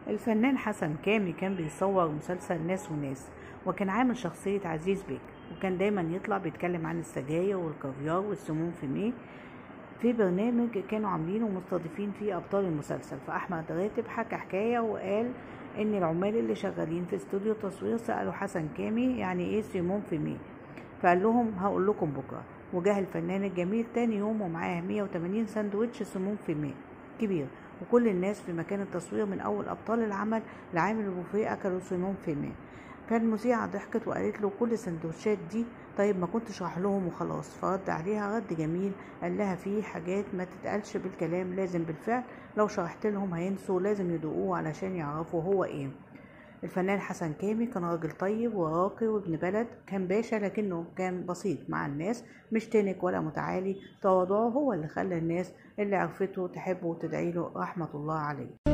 الفنان حسن كامي كان بيصور مسلسل ناس وناس، وكان عامل شخصية عزيز بيك، وكان دايما يطلع بيتكلم عن السجاير والكافيار والسموم في برنامج كانوا عاملينه ومستضيفين فيه أبطال المسلسل. فأحمد راتب حكى حكاية وقال إن العمال اللي شغالين في استوديو تصوير سألوا حسن كامي يعني إيه سموم فقال لهم هقول لكم بكرة. وجاه الفنان الجميل تاني يوم ومعاه 180 سندوتش سموم كبير، وكل الناس في مكان التصوير من أول أبطال العمل لعامل البوفيه أكلوا سموم فالمذيعة ضحكت وقالت له كل السندوتشات دي طيب ما كنتش راح لهم وخلاص. فرد عليها رد جميل، قال لها في حاجات ما تتقالش بالكلام، لازم بالفعل، لو شرحت لهم هينسوا، لازم يدوقوه علشان يعرفوا هو ايه. الفنان حسن كامي كان راجل طيب وراقي وابن بلد، كان باشا لكنه كان بسيط مع الناس، مش تنك ولا متعالي. تواضعه هو اللي خلى الناس اللي عرفته تحبه وتدعيله رحمة الله عليه.